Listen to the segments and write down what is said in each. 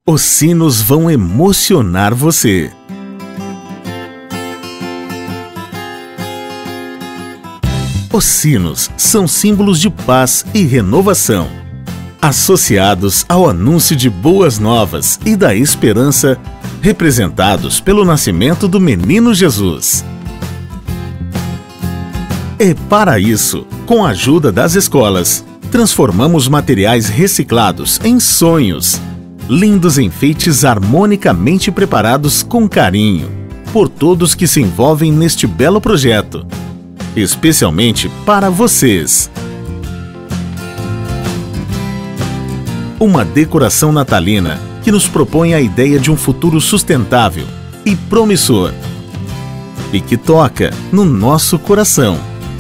Os sinos vão emocionar você. Os sinos são símbolos de paz e renovação, associados ao anúncio de boas novas e da esperança, representados pelo nascimento do menino Jesus. E para isso, com a ajuda das escolas, transformamos materiais reciclados em sonhos, lindos enfeites harmonicamente preparados com carinho por todos que se envolvem neste belo projeto, especialmente para vocês. Uma decoração natalina que nos propõe a ideia de um futuro sustentável e promissor e que toca no nosso coração.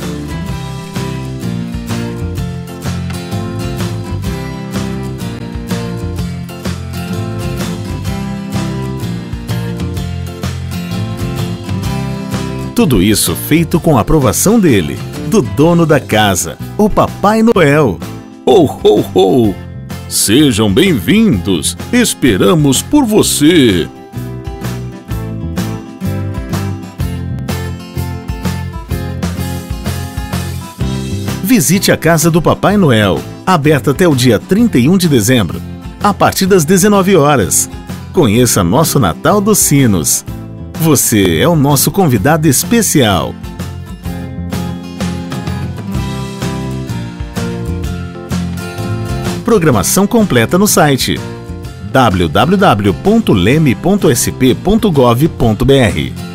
Tudo isso feito com a aprovação dele, do dono da casa, o Papai Noel. Ho, ho, ho! Sejam bem-vindos! Esperamos por você! Visite a casa do Papai Noel, aberta até o dia 31 de dezembro, a partir das 19 horas. Conheça nosso Natal dos Sinos. Você é o nosso convidado especial. Programação completa no site www.leme.sp.gov.br.